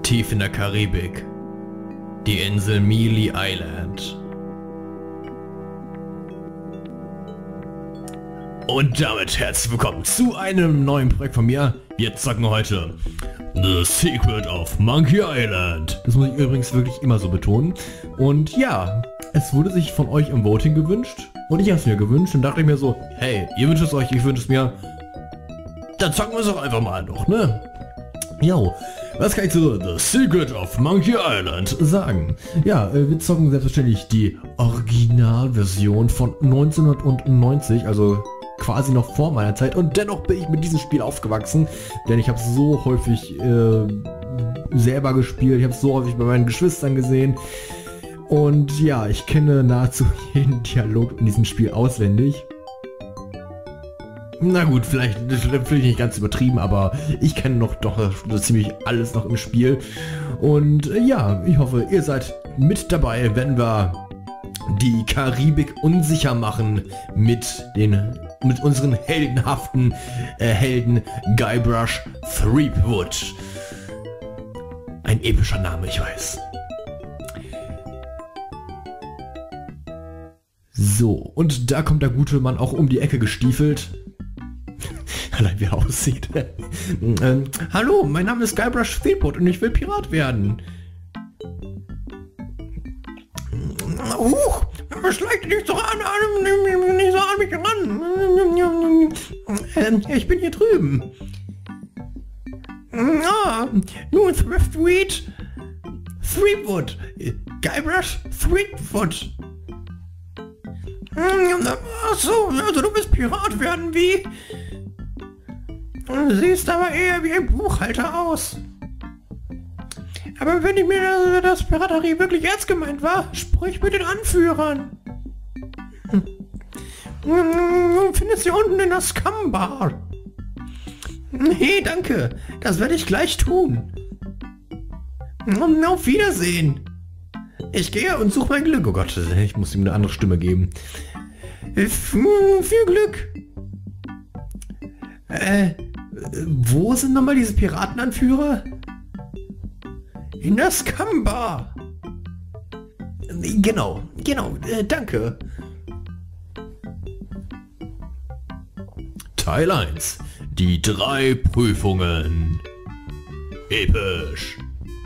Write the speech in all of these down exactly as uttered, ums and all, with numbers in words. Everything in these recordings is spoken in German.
Tief in der Karibik. Die Insel Mealy Island. Und damit herzlich willkommen zu einem neuen Projekt von mir. Wir zocken heute The Secret of Monkey Island. Das muss ich übrigens wirklich immer so betonen. Und ja, es wurde sich von euch im Voting gewünscht. Und ich habe es mir gewünscht und dachte ich mir so, hey, ihr wünscht es euch, ich wünsche es mir. Dann zocken wir es doch einfach mal noch, ne? Jo, was kann ich zu The Secret of Monkey Island sagen? Ja, wir zocken selbstverständlich die Originalversion von neunzehnhundertneunzig, also quasi noch vor meiner Zeit, und dennoch bin ich mit diesem Spiel aufgewachsen, denn ich habe es so häufig äh, selber gespielt, ich habe es so häufig bei meinen Geschwistern gesehen und ja, ich kenne nahezu jeden Dialog in diesem Spiel auswendig. Na gut, vielleicht, vielleicht nicht ganz übertrieben, aber ich kenne noch doch so ziemlich alles noch im Spiel. Und äh, ja, ich hoffe, ihr seid mit dabei, wenn wir die Karibik unsicher machen mit den mit unseren heldenhaften äh, Helden Guybrush Threepwood. Ein epischer Name, ich weiß. So, und da kommt der gute Mann auch um die Ecke gestiefelt. Allein wie er aussieht. ähm, hallo, mein Name ist Guybrush Threepwood und ich will Pirat werden. Huch, beschleicht dich doch an, an, nicht so an mich ran. Ähm, ich bin hier drüben. Ah, nun Thriftweed Threepwood. Guybrush Threepwood. Ach so, also du willst Pirat werden, wie? Du siehst aber eher wie ein Buchhalter aus. Aber wenn ich mir das, das Piraterie wirklich ernst gemeint war, sprich mit den Anführern. Hm. Du findest sie unten in der Scum-Bar. Nee, danke. Das werde ich gleich tun. Auf Wiedersehen. Ich gehe und suche mein Glück. Oh Gott, ich muss ihm eine andere Stimme geben. Viel Glück. Äh, wo sind nochmal diese Piratenanführer? In der Scum-Bar. Genau, genau, äh, danke. Teil eins. Die drei Prüfungen. Episch.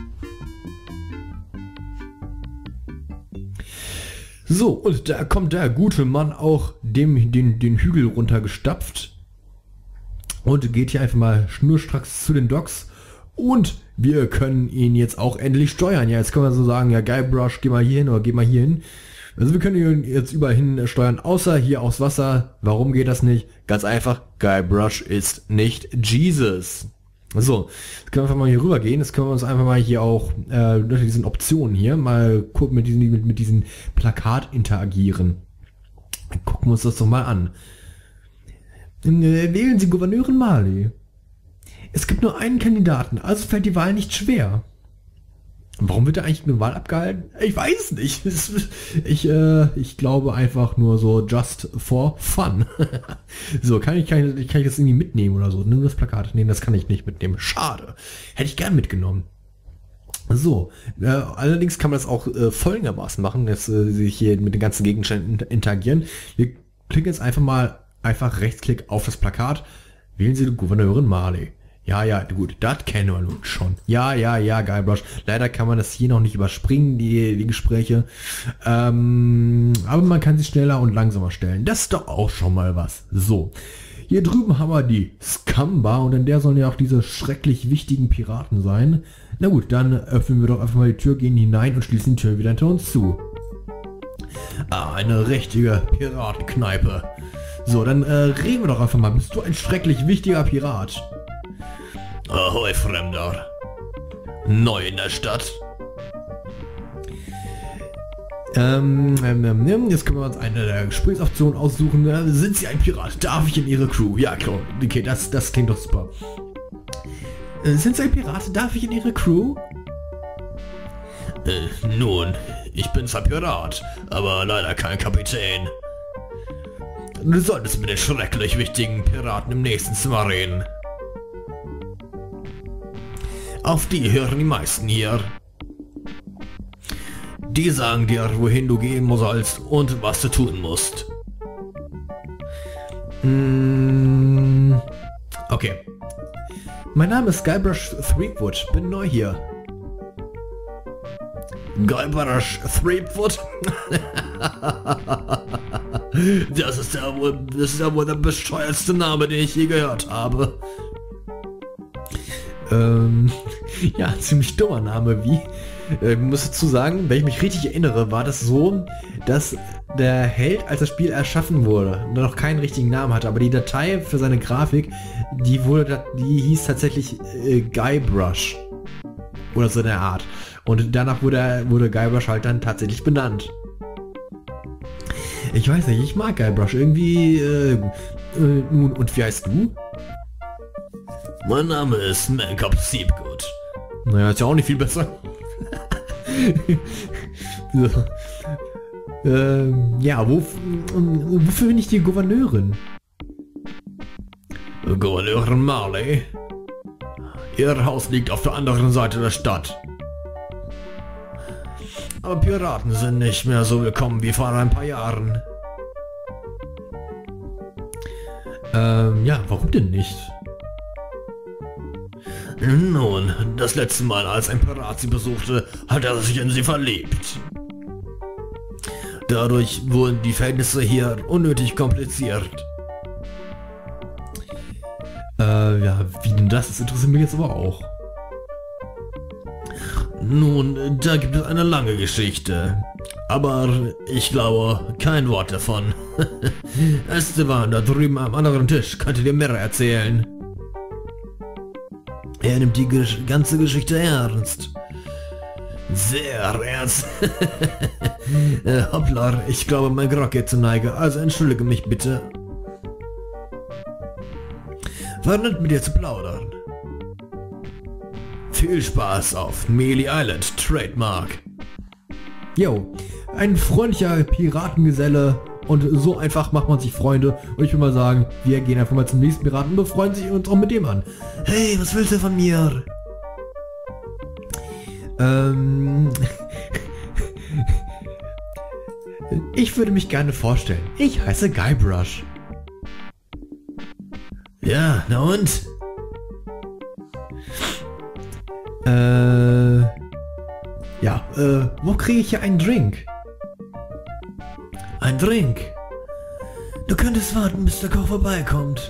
So, und da kommt der gute Mann auch dem den, den Hügel runtergestapft und geht hier einfach mal schnurstracks zu den Docks und wir können ihn jetzt auch endlich steuern. Ja, jetzt können wir so sagen, ja, Guybrush, geh mal hier hin oder geh mal hier hin. Also wir können ihn jetzt überall hin steuern, außer hier aufs Wasser. Warum geht das nicht? Ganz einfach, Guybrush ist nicht Jesus. So, jetzt können wir einfach mal hier rüber gehen. Jetzt können wir uns einfach mal hier auch äh, durch diesen Optionen hier mal gucken, mit diesen, mit, mit diesen Plakat interagieren. Dann gucken wir uns das doch mal an. Äh, wählen Sie Gouverneurin Marley. Es gibt nur einen Kandidaten, also fällt die Wahl nicht schwer. Warum wird da eigentlich eine Wahl abgehalten? Ich weiß nicht. Ich, äh, ich glaube einfach nur so just for fun. So, kann ich, kann, ich, kann ich das irgendwie mitnehmen oder so? Nimm das Plakat. Nee, das kann ich nicht mitnehmen. Schade. Hätte ich gern mitgenommen. So, äh, allerdings kann man das auch äh, folgendermaßen machen, dass äh, sich hier mit den ganzen Gegenständen interagieren. Wir klicken jetzt einfach mal einfach Rechtsklick auf das Plakat. Wählen Sie die Gouverneurin Marley. Ja, ja, gut, das kennen wir nun schon. Ja, ja, ja, Guybrush. Leider kann man das hier noch nicht überspringen, die, die Gespräche. Ähm, aber man kann sie schneller und langsamer stellen. Das ist doch auch schon mal was. So, hier drüben haben wir die Scum-Bar und in der sollen ja auch diese schrecklich wichtigen Piraten sein. Na gut, dann öffnen wir doch einfach mal die Tür, gehen hinein und schließen die Tür wieder hinter uns zu. Ah, eine richtige Piratenkneipe. So, dann äh, reden wir doch einfach mal. Bist du ein schrecklich wichtiger Pirat? Ahoi, Fremder. Neu in der Stadt. Ähm, ähm, jetzt können wir uns eine der Gesprächsoptionen aussuchen. Äh, sind Sie ein Pirat? Darf ich in Ihre Crew? Ja, klar. Okay, das, das klingt doch super. Äh, sind Sie ein Pirat? Darf ich in Ihre Crew? Äh, nun, ich bin zwar Pirat, aber leider kein Kapitän. Du solltest mit den schrecklich wichtigen Piraten im nächsten Zimmer reden. Auf die hören die meisten hier. Die sagen dir, wohin du gehen sollst und was du tun musst. Mm, okay. Mein Name ist Guybrush Threepwood, bin neu hier. Guybrush Threepwood? Das ist ja wohl, das ist ja wohl der bescheuertste Name, den ich je gehört habe. Ähm, ja, ziemlich dummer Name, wie? Äh, ich muss dazu sagen, wenn ich mich richtig erinnere, war das so, dass der Held, als das Spiel erschaffen wurde, noch keinen richtigen Namen hatte, aber die Datei für seine Grafik, die wurde, die hieß tatsächlich äh, Guybrush. Oder so in der Art. Und danach wurde, wurde Guybrush halt dann tatsächlich benannt. Ich weiß nicht, ich mag Guybrush irgendwie, äh, äh, nun, und wie heißt du? Mein Name ist Mancop Seepgood. Naja, ist ja auch nicht viel besser. So. ähm, ja, wo, wofür bin ich die Gouverneurin? Gouverneurin Marley? Ihr Haus liegt auf der anderen Seite der Stadt. Aber Piraten sind nicht mehr so willkommen wie vor ein paar Jahren. Ähm, ja, warum denn nicht? Nun, das letzte Mal, als ein Pirat sie besuchte, hat er sich in sie verliebt. Dadurch wurden die Verhältnisse hier unnötig kompliziert. Äh, ja, wie denn das? Das interessiert mich jetzt aber auch. Nun, da gibt es eine lange Geschichte. Aber ich glaube, kein Wort davon. Esteban da drüben am anderen Tisch könnte dir mehr erzählen. Er nimmt die Gesch ganze Geschichte ernst. Sehr ernst. äh, hoppla, ich glaube, mein Grog geht zur Neige, also entschuldige mich bitte. War nett mit dir zu plaudern. Viel Spaß auf Mealy Island, Trademark. Jo, ein freundlicher Piratengeselle und so einfach macht man sich Freunde und ich will mal sagen, wir gehen einfach mal zum nächsten Piraten und befreuen sich uns auch mit dem an. Hey, was willst du von mir? Ähm... ich würde mich gerne vorstellen. Ich heiße Guybrush. Ja, na und? Äh... Ja, äh, wo kriege ich hier einen Drink? Ein Drink? Du könntest warten, bis der Koch vorbeikommt.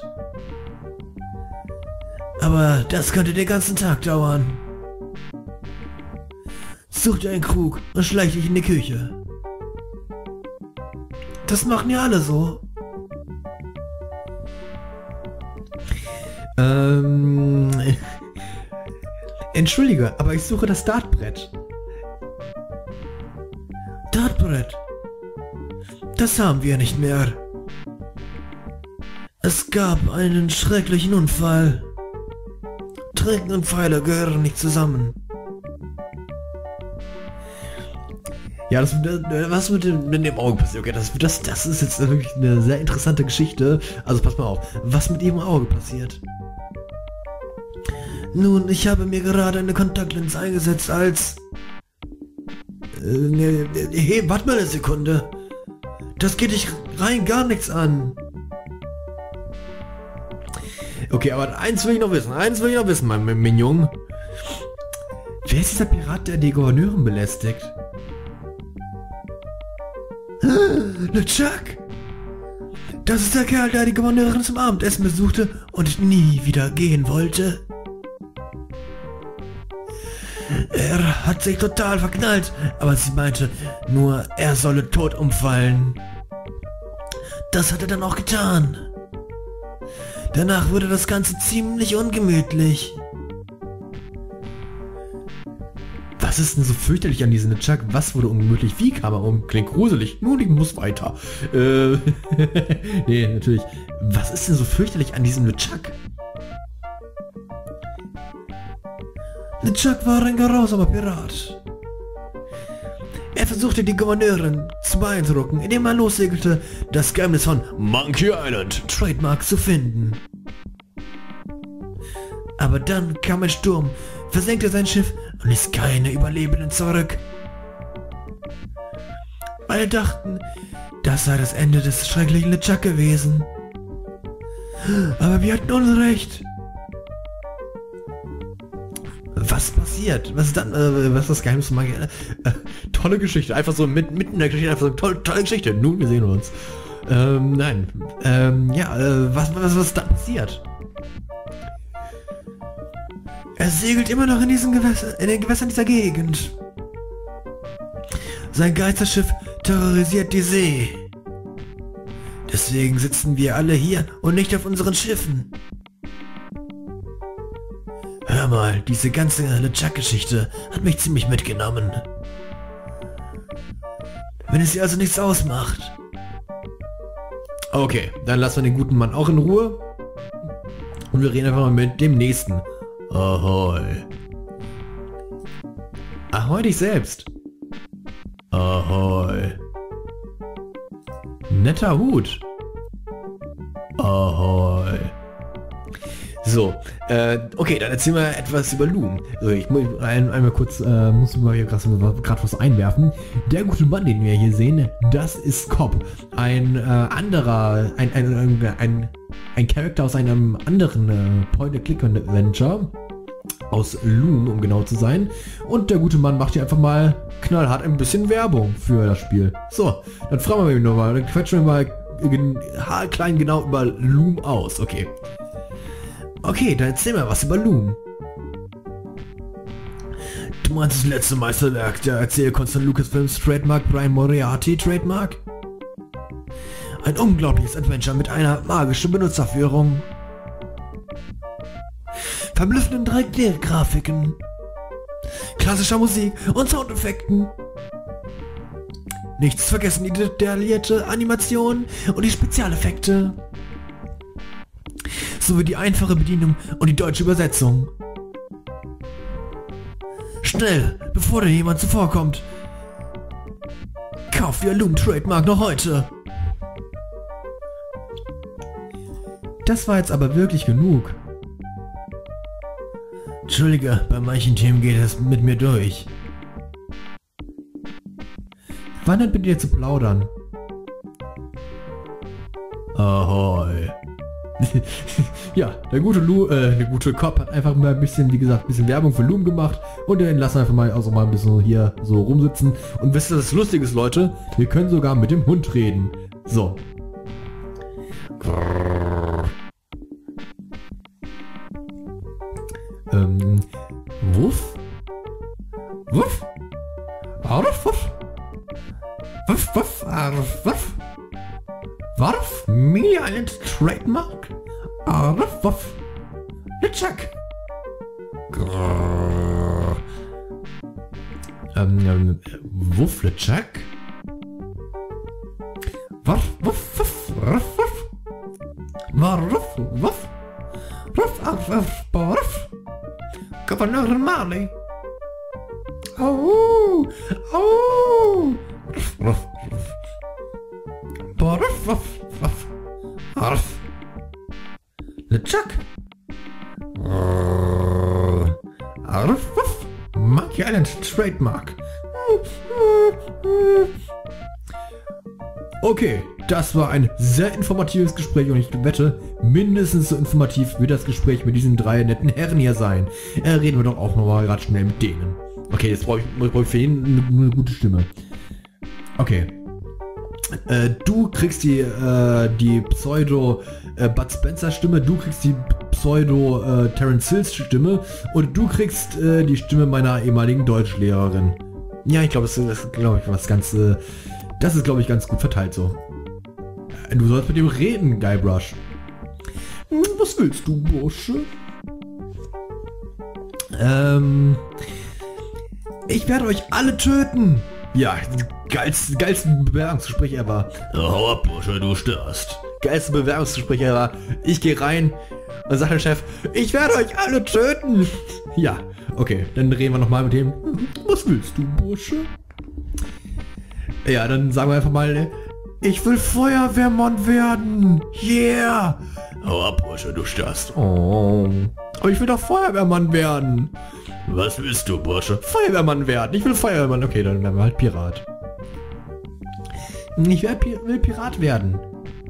Aber das könnte den ganzen Tag dauern. Such dir einen Krug und schleich dich in die Küche. Das machen ja alle so. Ähm... Entschuldige, aber ich suche das Dartbrett. Dartbrett? Das haben wir nicht mehr. Es gab einen schrecklichen Unfall. Trinken und Pfeile gehören nicht zusammen. Ja, das, was mit dem, mit dem Auge passiert? Okay, das, das, das ist jetzt wirklich eine sehr interessante Geschichte. Also pass mal auf, was mit ihrem Auge passiert? Nun, ich habe mir gerade eine Kontaktlinse eingesetzt als... Äh, hey, warte mal eine Sekunde. Das geht dich rein gar nichts an. Okay, aber eins will ich noch wissen. Eins will ich noch wissen, mein Mignon. Wer ist dieser Pirat, der die Gouverneurin belästigt? LeChuck! Das ist der Kerl, der die Gouverneurin zum Abendessen besuchte und nie wieder gehen wollte. Er hat sich total verknallt, aber sie meinte nur, er solle tot umfallen. Das hat er dann auch getan. Danach wurde das Ganze ziemlich ungemütlich. Was ist denn so fürchterlich an diesem LeChuck? Was wurde ungemütlich? Wie kam er um? Klingt gruselig. Nun, ich muss weiter. Äh, nee, natürlich. Was ist denn so fürchterlich an diesem LeChuck? LeChuck war ein grausamer Pirat. Er versuchte die Gouverneurin zu beeindrucken, indem er lossegelte, das Geheimnis von Monkey Island, Trademark, zu finden. Aber dann kam ein Sturm, versenkte sein Schiff und ließ keine Überlebenden zurück. Alle dachten, das sei das Ende des schrecklichen LeChuck gewesen. Aber wir hatten Unrecht. Was passiert? Was ist dann? Äh, was ist das Geheimnis von Magie? Äh, tolle Geschichte. Einfach so mit, mitten in der Geschichte. Einfach so tolle, tolle Geschichte. Nun, wir sehen uns. Ähm, nein. Ähm, ja, äh, was, was, was ist da passiert? Er segelt immer noch in diesen Gewässern, in den Gewässern dieser Gegend. Sein Geisterschiff terrorisiert die See. Deswegen sitzen wir alle hier und nicht auf unseren Schiffen. Hör mal, diese ganze LeChuck-Geschichte hat mich ziemlich mitgenommen. Wenn es ihr also nichts ausmacht. Okay, dann lassen wir den guten Mann auch in Ruhe. Und wir reden einfach mal mit dem nächsten. Ahoi. Ahoi dich selbst. Ahoi. Netter Hut. Ahoi. So, äh, okay, dann erzählen wir etwas über Loom. So, ich muss ein, einmal kurz, äh, muss ich mal hier gerade was einwerfen. Der gute Mann, den wir hier sehen, das ist Cobb. Ein äh, anderer, ein, ein, ein, ein, ein Charakter aus einem anderen äh, Point-and-Click-Adventure. Aus Loom, um genau zu sein. Und der gute Mann macht hier einfach mal knallhart ein bisschen Werbung für das Spiel. So, dann fragen wir ihn nochmal, dann quetschen wir mal haarklein genau über Loom aus. Okay. Okay, dann erzähl mal was über Loom. Du meinst das letzte Meisterwerk der Erzählkunst von Lucasfilms Trademark Brian Moriarty Trademark? Ein unglaubliches Adventure mit einer magischen Benutzerführung. Verblüffenden drei D-Grafiken. Klassischer Musik und Soundeffekten. Nichts vergessen die detaillierte Animation und die Spezialeffekte. Sowie die einfache Bedienung und die deutsche Übersetzung. Schnell, bevor dir jemand zuvorkommt. Kauf dir Loom Trademark noch heute. Das war jetzt aber wirklich genug. Entschuldige, bei manchen Themen geht es mit mir durch. Wann denn mit dir zu plaudern? Ahoi. Ja, der gute Lu, äh, der gute Cobb hat einfach mal ein bisschen, wie gesagt, ein bisschen Werbung für Loom gemacht und den lassen einfach mal auch mal ein bisschen hier so rumsitzen. Und wisst ihr, was lustig ist, Leute? Wir können sogar mit dem Hund reden. So. Ähm, Wuff? Wuff? Wuff? Wuff? Wuff? Wuff? Wuff? Wuff? Wuff? Mealy Island Trademark? Wuff? Wuff? LeChuck? Ähm, ähm, Wuff? LeChuck? Wuff? Wuff? Wuff? Wuff? Wuff? Wuff? Wuff? Wuff? Wuff? Wuff? Wuff? Gouverneur Marley. Oh, oh. Ruff, ruff. Ruff, ruff, ruff. Ruff. LeChuck. Ruff, ruff. Monkey Island Trademark. Okay, das war ein sehr informatives Gespräch und ich wette, mindestens so informativ wird das Gespräch mit diesen drei netten Herren hier sein. Äh, reden wir doch auch nochmal gerade schnell mit denen. Okay, jetzt brauche ich, brauch ich für ihn eine, eine gute Stimme. Okay. Äh, du kriegst die, äh, die Pseudo äh, Bud Spencer Stimme, du kriegst die Pseudo äh, Terence Hills Stimme und du kriegst äh, die Stimme meiner ehemaligen Deutschlehrerin. Ja, ich glaube, das ist, glaube ich, was ganz, äh, das ist, glaube ich, ganz gut verteilt so. Du sollst mit ihm reden, Guybrush. Was willst du, Bursche? Ähm, ich werde euch alle töten. Ja, geilste, geilste Bewerbungsgespräch ever. Hau ab, Bursche, du störst. Geilste Bewerbungsgespräch ever. Ich gehe rein und sage der Chef, ich werde euch alle töten. Ja, okay, dann reden wir nochmal mit dem. Was willst du, Bursche? Ja, dann sagen wir einfach mal, ich will Feuerwehrmann werden. Yeah. Hau ab, Bursche, du störst. Oh. Aber ich will doch Feuerwehrmann werden. Was willst du, Bursche? Feuerwehrmann werden. Ich will Feuerwehrmann. Okay, dann werden wir halt Pirat. Ich will Pirat werden.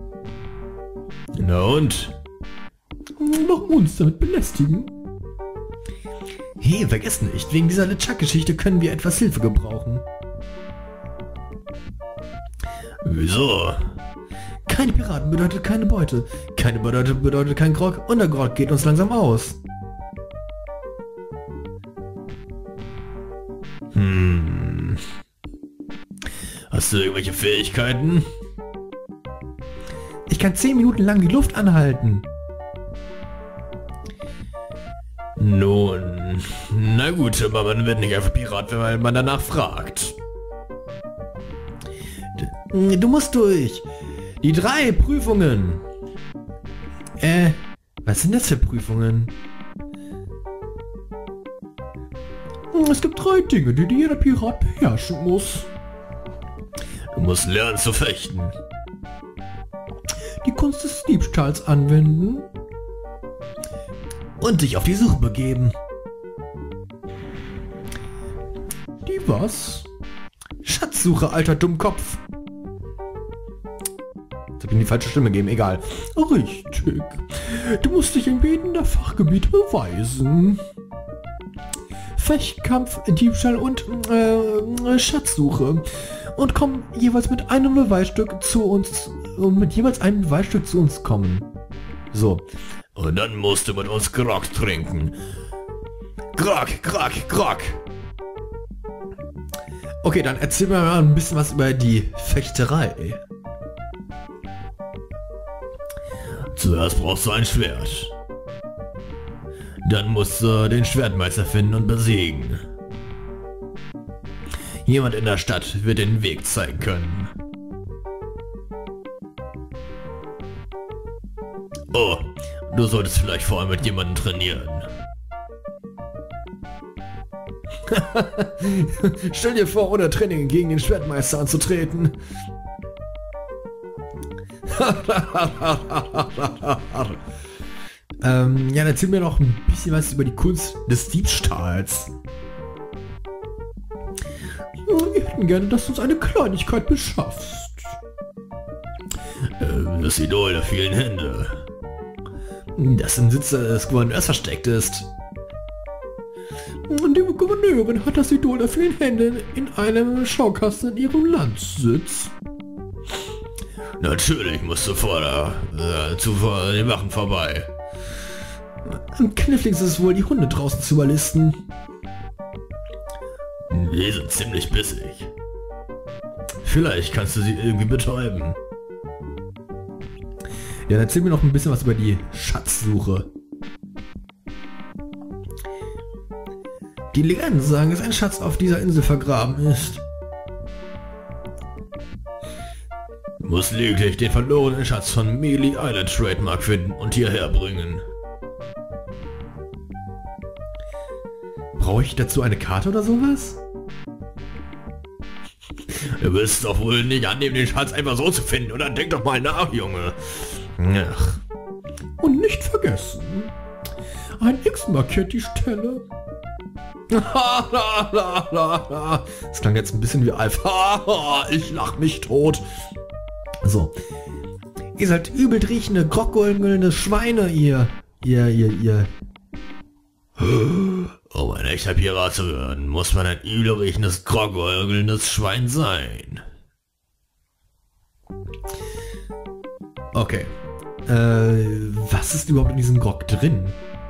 Na und? Noch uns damit belästigen? Hey, vergiss nicht, wegen dieser LeChuck-Geschichte können wir etwas Hilfe gebrauchen. Wieso? Keine Piraten bedeutet keine Beute. Keine Beute bedeutet kein Grog und der Grog geht uns langsam aus. Hm. Hast du irgendwelche Fähigkeiten? Ich kann zehn Minuten lang die Luft anhalten. Nun, na gut, aber man wird nicht einfach Pirat, wenn man danach fragt. Du musst durch. Die drei Prüfungen. Äh, was sind das für Prüfungen? Es gibt drei Dinge, die jeder Pirat beherrschen muss. Du musst lernen zu fechten. Die Kunst des Diebstahls anwenden. Und dich auf die Suche begeben. Die was? Schatzsuche, alter Dummkopf. Jetzt hab ich in die falsche Stimme gegeben, egal. Richtig. Du musst dich in jedem Fachgebiet beweisen. Fechtkampf, Diebstahl und äh, Schatzsuche. Und komm jeweils mit einem Beweisstück zu uns. Und mit jeweils einem Beweisstück zu uns kommen. So. Und dann musst du mit uns Grog trinken. Grog, Grog, Grog. Okay, dann erzähl mir mal ein bisschen was über die Fechterei. Zuerst brauchst du ein Schwert. Dann musst du den Schwertmeister finden und besiegen. Jemand in der Stadt wird den Weg zeigen können. Oh, du solltest vielleicht vorher mit jemandem trainieren. Stell dir vor, ohne Training gegen den Schwertmeister anzutreten. ähm, ja, dann erzähl mir noch ein bisschen was über die Kunst des Diebstahls. Wir hätten gerne, dass du uns eine Kleinigkeit beschaffst. Ähm, das Idol der vielen Hände. Das im Sitz des Gouverneurs versteckt ist. Die Gouverneurin hat das Idol der vielen Hände in einem Schaukasten in ihrem Landsitz. Natürlich musst du vor der, äh, zu vor den Wachen vorbei. Am kniffligsten ist es wohl, die Hunde draußen zu überlisten. Die sind ziemlich bissig. Vielleicht kannst du sie irgendwie betäuben. Ja, dann erzähl mir noch ein bisschen was über die Schatzsuche. Die Legenden sagen, dass ein Schatz auf dieser Insel vergraben ist. Du musst lediglich den verlorenen Schatz von Mealy Island Trademark finden und hierher bringen. Brauche ich dazu eine Karte oder sowas? Du wirst doch wohl nicht annehmen, den Schatz einfach so zu finden, oder? Denk doch mal nach, Junge. Ach. Und nicht vergessen, ein X markiert die Stelle. Das klang jetzt ein bisschen wie Alpha. Ich lach mich tot. So. Ihr seid übel riechende, groggolgelnde Schweine, ihr. Ihr, ihr, ihr. Um ein echter Pirat zu werden, muss man ein übel riechendes, groggolgelndes Schwein sein. Okay. Äh, was ist überhaupt in diesem Grog drin?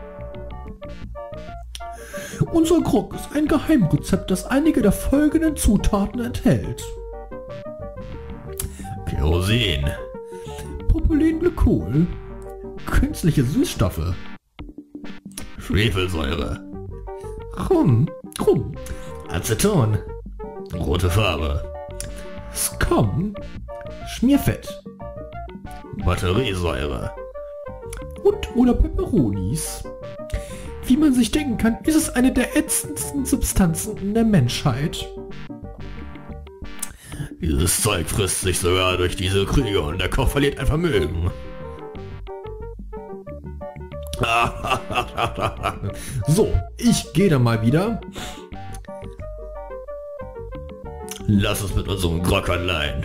Unser Grog ist ein Geheimrezept, das einige der folgenden Zutaten enthält. Kerosin, Propylenglykol, künstliche Süßstoffe, Schwefelsäure, Rum, Rum, Aceton, rote Farbe, Scum, Schmierfett, Batteriesäure und oder Peperonis. Wie man sich denken kann, ist es eine der ätzendsten Substanzen in der Menschheit. Dieses Zeug frisst sich sogar durch diese Krüge und der Koch verliert ein Vermögen. So, ich gehe dann mal wieder. Lass uns mit unserem Grockerlein.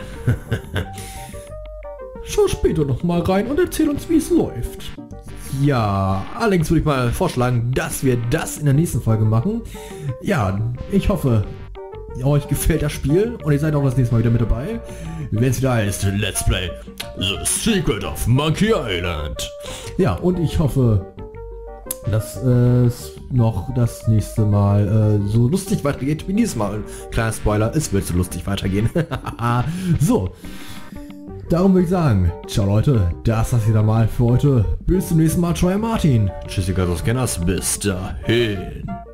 Schau später noch mal rein und erzähl uns, wie es läuft. Ja, allerdings würde ich mal vorschlagen, dass wir das in der nächsten Folge machen. Ja, ich hoffe, euch gefällt das Spiel und ihr seid auch das nächste Mal wieder mit dabei, wenn es wieder heißt Let's Play The Secret of Monkey Island. Ja, und ich hoffe, dass es noch das nächste Mal äh, so lustig weitergeht wie dieses Mal. Kleiner Spoiler, es wird so lustig weitergehen. So, darum würde ich sagen, ciao Leute, das war's wieder mal für heute. Bis zum nächsten Mal, Troy Martin. Tschüssi, Gatos Kenners, bis dahin.